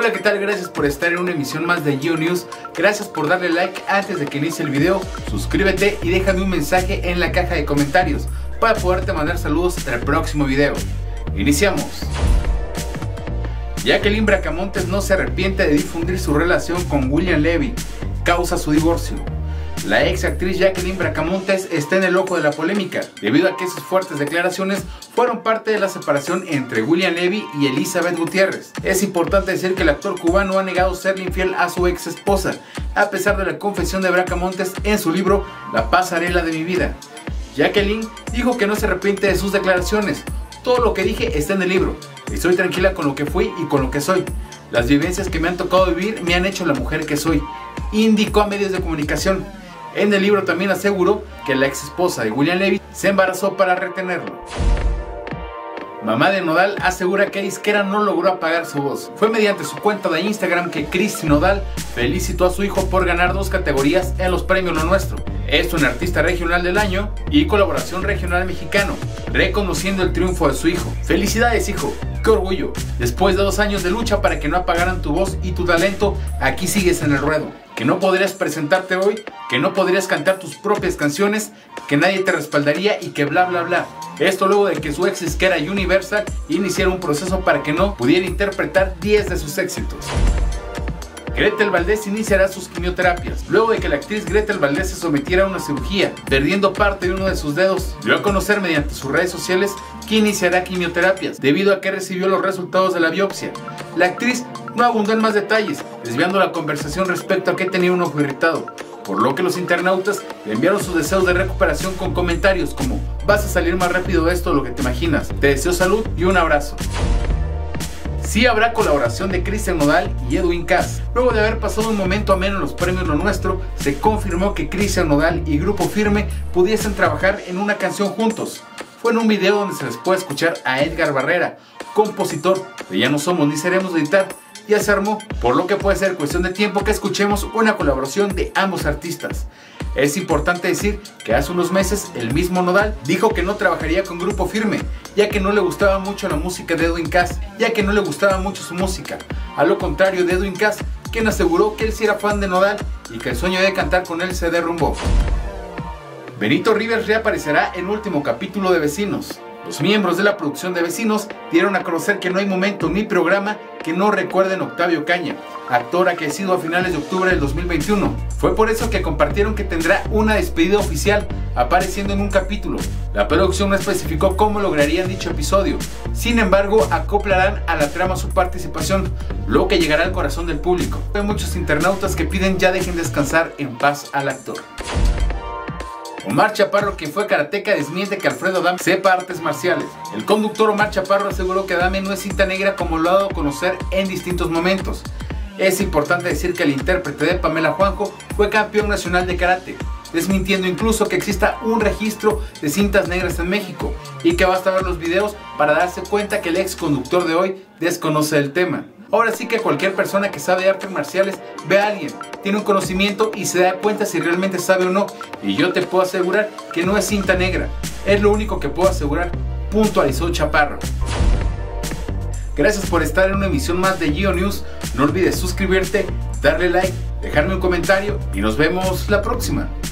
Hola, ¿qué tal? Gracias por estar en una emisión más de Geo News. Gracias por darle like antes de que inicie el video. Suscríbete y déjame un mensaje en la caja de comentarios para poderte mandar saludos en el próximo video. Iniciamos. Jacqueline Bracamontes no se arrepiente de difundir su relación con William Levy, causa su divorcio. La ex actriz Jacqueline Bracamontes está en el ojo de la polémica, debido a que sus fuertes declaraciones fueron parte de la separación entre William Levy y Elizabeth Gutiérrez. Es importante decir que el actor cubano ha negado serle infiel a su ex esposa, a pesar de la confesión de Bracamontes en su libro La pasarela de mi vida. Jacqueline dijo que no se arrepiente de sus declaraciones. Todo lo que dije está en el libro. Estoy tranquila con lo que fui y con lo que soy. Las vivencias que me han tocado vivir me han hecho la mujer que soy, indicó a medios de comunicación. En el libro también aseguró que la ex esposa de William Levy se embarazó para retenerlo. Mamá de Nodal asegura que disquera no logró apagar su voz. Fue mediante su cuenta de Instagram que Cristi Nodal felicitó a su hijo por ganar 2 categorías en los premios Lo Nuestro. Esto en Artista Regional del Año y Colaboración Regional Mexicano, reconociendo el triunfo de su hijo. ¡Felicidades, hijo! ¡Qué orgullo! Después de 2 años de lucha para que no apagaran tu voz y tu talento, aquí sigues en el ruedo. Que no podrías presentarte hoy, que no podrías cantar tus propias canciones, que nadie te respaldaría y que bla bla bla. Esto luego de que su ex disquera Universal iniciara un proceso para que no pudiera interpretar 10 de sus éxitos. Gretel Valdez iniciará sus quimioterapias. Luego de que la actriz Gretel Valdez se sometiera a una cirugía, perdiendo parte de uno de sus dedos, dio a conocer mediante sus redes sociales que iniciará quimioterapias, debido a que recibió los resultados de la biopsia. La actriz no abundó en más detalles, desviando la conversación respecto a que tenía un ojo irritado, por lo que los internautas le enviaron sus deseos de recuperación con comentarios como: vas a salir más rápido de esto de lo que te imaginas, te deseo salud y un abrazo. Sí habrá colaboración de Cristian Nodal y Edwin Cass. Luego de haber pasado un momento ameno en los premios Lo Nuestro, se confirmó que Cristian Nodal y Grupo Firme pudiesen trabajar en una canción juntos. Fue en un video donde se les puede escuchar a Edgar Barrera, compositor de Ya no somos ni seremos de editar. Ya se armó, por lo que puede ser cuestión de tiempo que escuchemos una colaboración de ambos artistas. Es importante decir que hace unos meses el mismo Nodal dijo que no trabajaría con Grupo Firme, ya que no le gustaba mucho la música de Edwin Cass, ya que no le gustaba mucho su música. A lo contrario de Edwin Cass, quien aseguró que él sí era fan de Nodal y que el sueño de cantar con él se derrumbó. Benito Rivers reaparecerá en último capítulo de Vecinos. Los miembros de la producción de Vecinos dieron a conocer que no hay momento ni programa que no recuerden a Octavio Caña, actor aquecido a finales de octubre del 2021. Fue por eso que compartieron que tendrá una despedida oficial apareciendo en un capítulo. La producción no especificó cómo lograrían dicho episodio. Sin embargo, acoplarán a la trama su participación, lo que llegará al corazón del público. Hay muchos internautas que piden ya dejen descansar en paz al actor. Omar Chaparro, quien fue karateca, desmiente que Alfredo Adame sepa artes marciales. El conductor Omar Chaparro aseguró que Adame no es cinta negra como lo ha dado a conocer en distintos momentos. Es importante decir que el intérprete de Pamela Juanjo fue campeón nacional de karate, desmintiendo incluso que exista un registro de cintas negras en México y que basta ver los videos para darse cuenta que el ex conductor de hoy desconoce el tema. Ahora sí que cualquier persona que sabe de artes marciales ve a alguien, tiene un conocimiento y se da cuenta si realmente sabe o no, y yo te puedo asegurar que no es cinta negra, es lo único que puedo asegurar, puntualizó Chaparro. Gracias por estar en una emisión más de Geo News. No olvides suscribirte, darle like, dejarme un comentario y nos vemos la próxima.